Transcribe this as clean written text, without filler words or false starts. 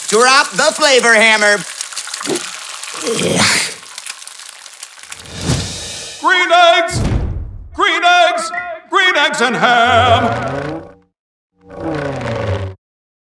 Drop the flavor hammer. Green eggs! Green eggs! Green eggs and ham!